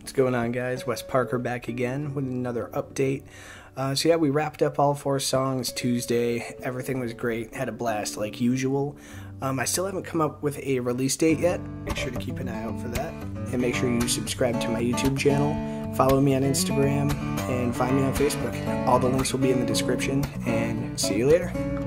What's going on, guys? Wes Parker back again with another update. So yeah, we wrapped up all 4 songs Tuesday. Everything was great. Had a blast like usual. I still haven't come up with a release date yet. Make sure to keep an eye out for that. And make sure you subscribe to my YouTube channel. Follow me on Instagram and find me on Facebook. All the links will be in the description. And see you later.